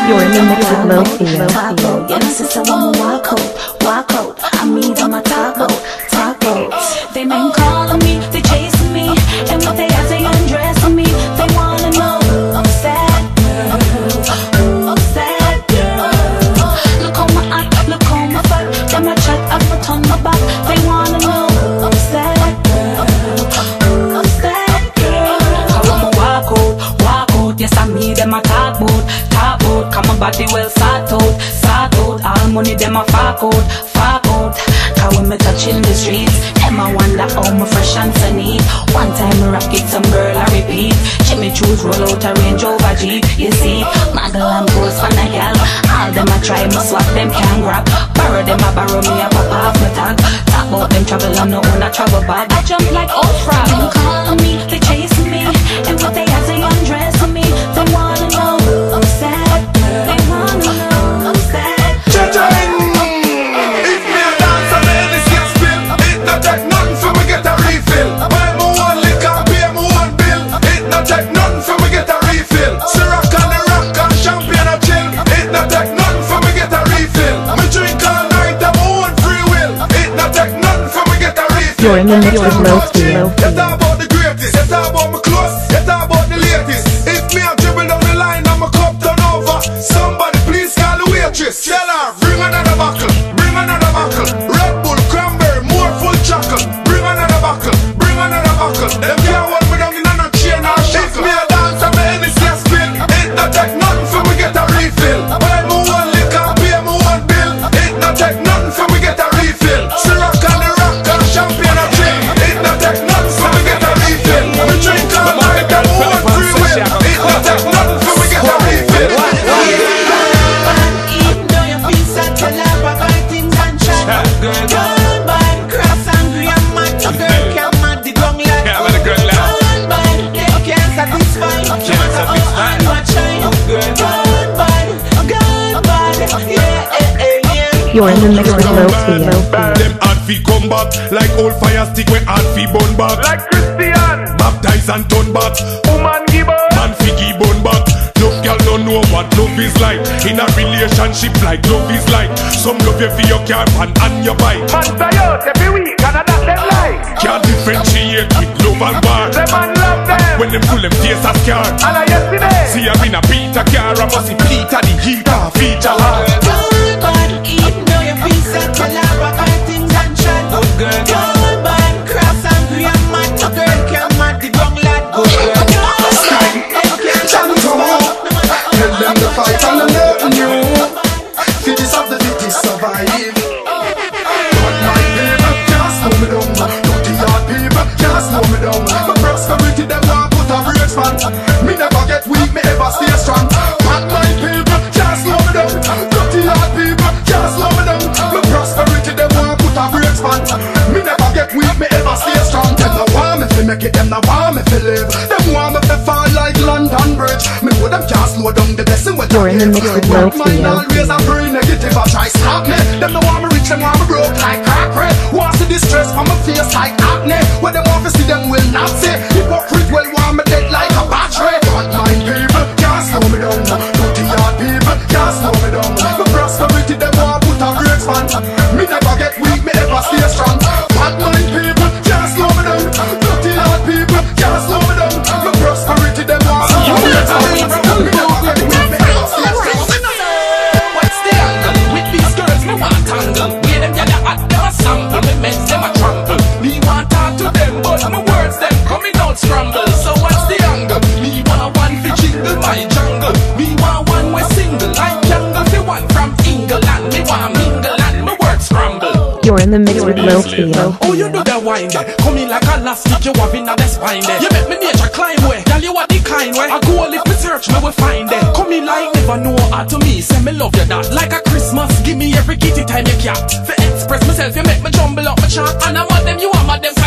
You're in the mix with Lil Theo. Yeah, my sister want me walk out. I mean, I'm a talk out. They men calling me, they chasing me, and what they have, they undressing me. They wanna know, upset girl. Look on my eye, look on my butt. Them I chat, I put on my back. They wanna know, upset girl. I want me walk out. Yes, I me, them a talk out. Come my body well sort out. All money them a fuck out. Cause when me touching the streets, them a wonder how me fresh and sunny. One time me rock it, some girl I repeat. Jimmy choose roll out a Range Rover Jeep. You see, muggle and pose for a gal. All them a try me swap, them can't grab. Borrow them a borrow me a pop off my tag. Talk about them travel, I'm no own a travel bag. I jump like old frog. They calling me, they chasing me, and what they have, they undressing me. They wanna know, upset. They wanna know, upset. If me a dance and any skip spill, it not take nothing for me get a refill. Buy me one liquor, pay me one bill. It not take nothing for me get a refill. Ciroc and the rock and champagne and chill. It not take nothing for me get a refill. Me drink all night of my own free will. It not take nothing for me get a refill. You're in the mix with Lil Theo. You talk about the greatest, you talk about my clothes, you talk about the latest. If me a dribble down the line and my cup turn over, somebody please call the waitress. Tell her, bring another buckle. Red Bull, cranberry, more full chocolate. Bring another buckle. Them can't hold me down in a chain or shackle. If me a dance and me any slap spin, it not take nothing for me get a refill. Buy me one liquor, pay me one bill. It not take nothing for me get a refill. Ciroc and the rock and champagne and chill. It not take nothing for me get a refill. Me drink all night and my own free will. It not take nothing for me get a refill. You're in the mix with Lil Theo. Them hard fi come back like old fire stick when hard fi burn back. Like Christian, baptize and turn back. Woman give up, man fi give burn back. Love girl don't know what love is like. In a relationship like love is like. Some love you for your car and your bike. Man say out every week and that them like. Can't differentiate with love and war. Them man love them when them full them face a scar. And I yesterday see I'm in a Peter car. I must see Peter the heater feature hard. Even though your feet set to love, I buy things and shine. Good girl, good man, cross and green man. No girl can mad the wrong lad. Good girl, tell them to fight and learn new. Fittest of the fittest survive. But my people can't slow me down. Dirty hard people can't slow me down. My prosperity them want put a brakes on. Me never get weak, me ever stay strong. But my people can't slow me down. Dirty hard people can't slow me down. My prosperity them want put a brakes on. Me never get weak, me ever stay strong. Them no want me to make it, them no want me to live. Them want me to fall like London Bridge. Me know them can't slow down the blessing when You're in the mix with Lil Theo. mine always a very negative, I try stop me. Them no want me rich, them want me broke like crack bread. Want see distress on my face like acne. When them want to see them will not say. Hypocrite will want me dead like a battery. But mine people can't slow me down. Dirty hard people can't slow me down. My prosperity them want put a brakes on. Me never get weak, me ever stay strong. But mine people can't slow me down. Dirty hard people can't slow me down. My prosperity them want put a brakes on. Me never get weak, me ever stay strong. What's the angle? With these girls, me want tangle. Where them gyal hot, them a sample. Me meds, them a trample. Me want talk to them, but my words them coming out scramble. So what's the angle? Me want one fi jingle my jungle. Me want one we single like jungle. Fi one from England. Me want mingle and me words scramble. You're in the mix with Lil Theo. Oh, you do the wine there. Come in like a elastic, you have in the spine there. You make me nature climb way. Girl, you are the kind way. I go if me search, me will find there. Come in like never know how to me. Say me love you that. Like a Christmas, give me every kitty time you can. For express myself, you make me jumble up my chant. And I'm at them, you are mad them.